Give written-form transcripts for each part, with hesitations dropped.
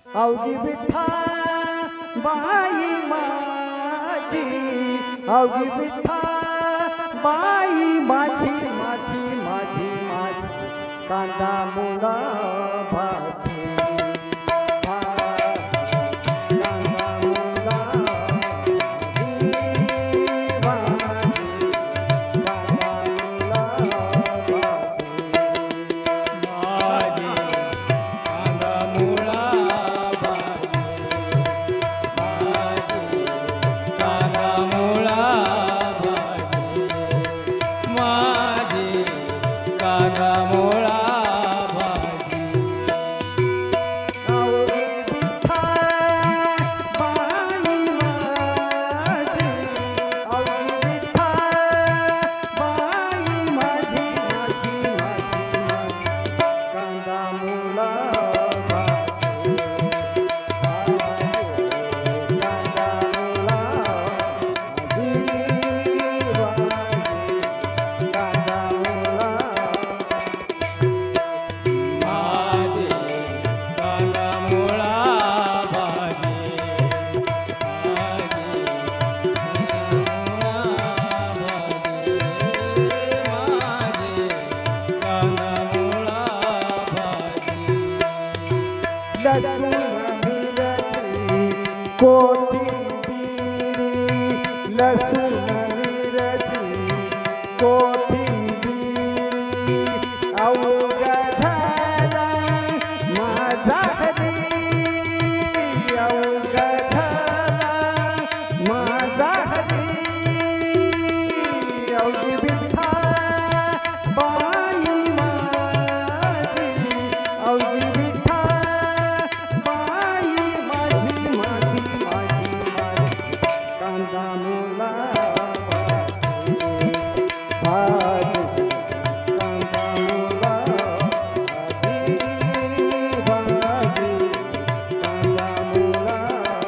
अवघी विठ्ठा बाई माझी, अवघी विठ्ठा बाई माझी माझी माझी माझी कांदा मुळा भाजी। लसूण मिरची कोथिंबीर, लसूण मिरची कोथिंबीर अवघा झाला माझा हरी, अवघा झाला माझा हरी। अवघी विठ्ठा बाई माझी, अवघी विठ्ठा बाई माझी माझी माझी माझी कांदा मुळा भाजी, कांदा मुळा भाजी भाजी कांदा मुळा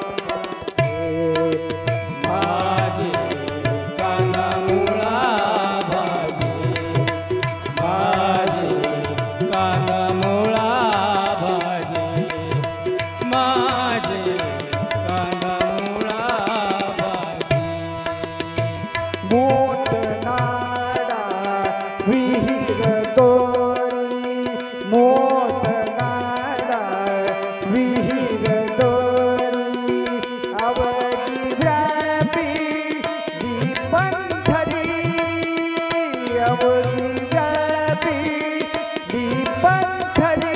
भाजी, कांदा मुळा भाजी भाजी कांदा मुळा भाजी माझे कांदा मुळा भाजी। मोठ नाडा विहीर दोरी, मोठ नाडा विहीर दोरी अवघी व्यापी दीपंथरी, अवघी व्यापी दीपंथरी।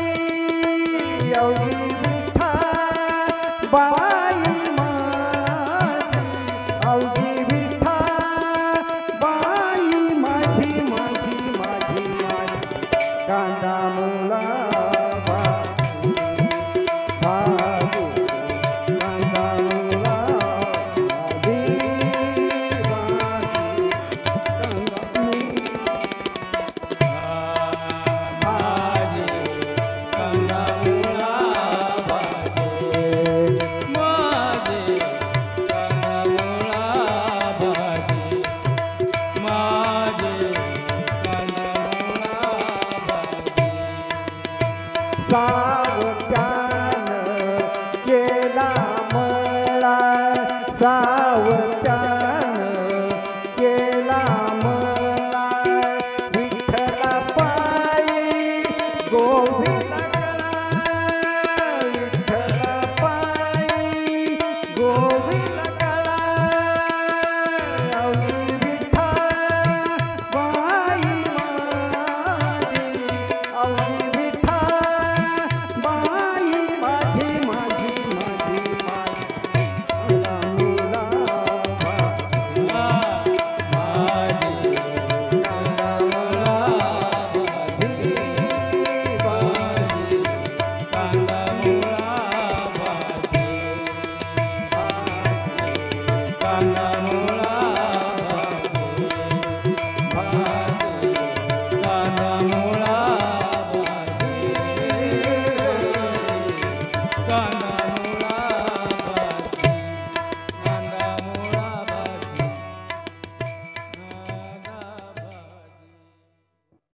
अवघी विठ्ठा बाई माझी, अवघी विठ्ठा बाई माझी माझी माझी माझी कांदा मुळा भाजी भाजी कांदा मुळा भाजी भाजी कांदा भाजी कांदा मुळा भाजी माझे कांदा मुळा भाजी माझे कांदा मुळा भाजी। सावत्या